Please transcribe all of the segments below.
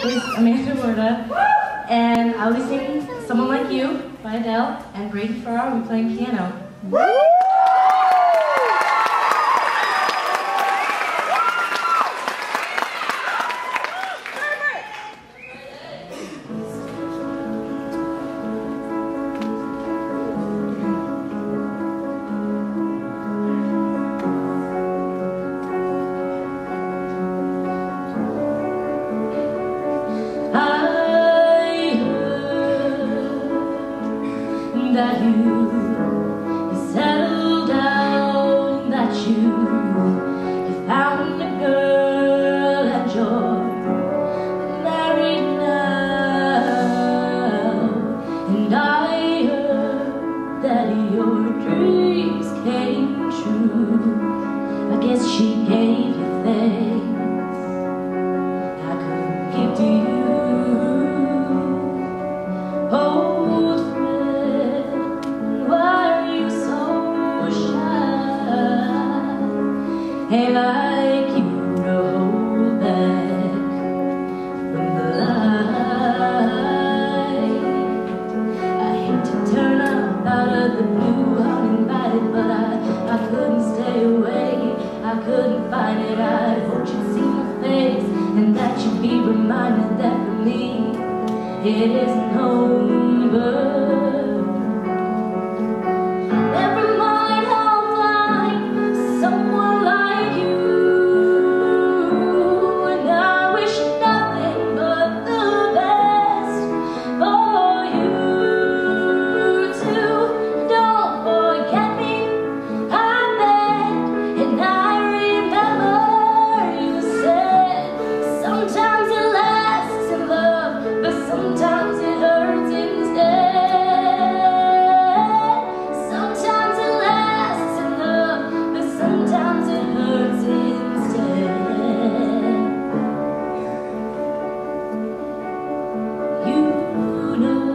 And I'll be singing Someone Like You by Adele, and Braden will be playing piano. That you settled down, that you found a girl and you're married now. And I heard that your dreams came true. I guess she gave you things I couldn't give to you. Old friend, why are you so shy? Hey, like you to hold back from the light. I hate to turn up out of the blue uninvited, but I couldn't stay away. I couldn't fight it. I hoped you'd see my face and that you'd be reminded that for me it isn't over. Never mind, I'll find someone like you, and I wish nothing but the best for you too. Don't forget me, I beg, and I remember you said sometimes it lasts in love, but sometimes it hurts instead. Sometimes it lasts in love, but sometimes it hurts instead. You know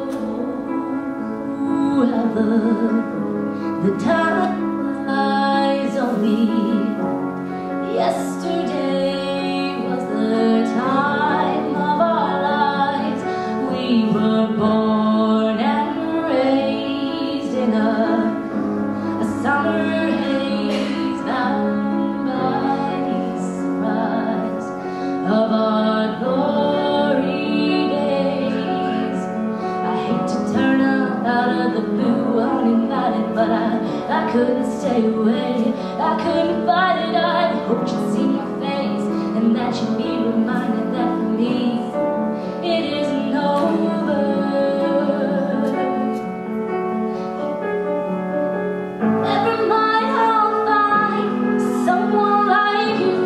how the time flies on me. Yesterday was the time of our lives. We were born and raised in a summer haze, bound by surprise of our glory days. I hate to turn up out of the blue uninvited, but I couldn't stay away. I couldn't fight it. I hoped you'd see my face and that you'd be reminded that for me it isn't over. Never mind, I'll find someone like you,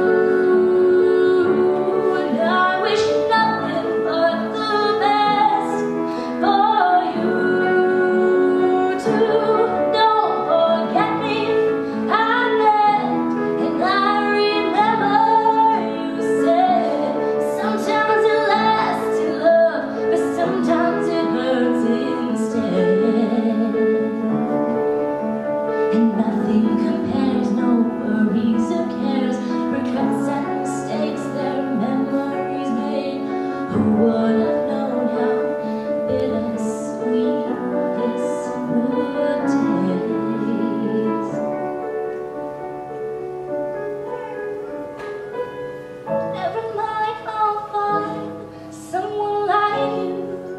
and I wish nothing but the best for you too. Don't forget me, I beg, and I remember you said sometimes it lasts in love, but sometimes it hurts instead. And nothing compares, no worries or cares, regrets and mistakes, their memories made. Who would have known how bittersweet this would taste? Never mind, I'll find someone like you,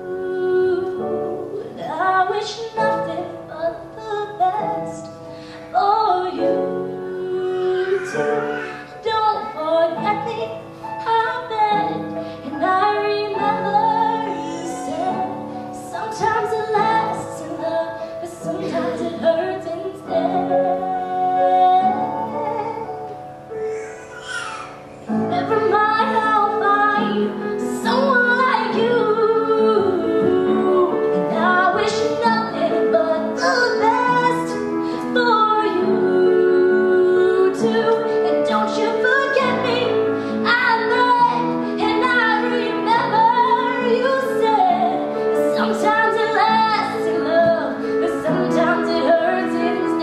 and I wish nothing but the best for you too. Don't forget me, I beg, and I remember you said sometimes it lasts in love, but sometimes it hurts instead. Never mind, I'll find someone like you, and I wish nothing but the best for you too. And don't you forget me, I beg, and I remember you said sometimes it lasts in love, but sometimes it hurts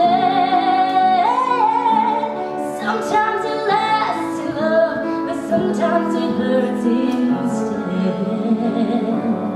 instead. Sometimes it lasts in love, but sometimes it hurts instead. again.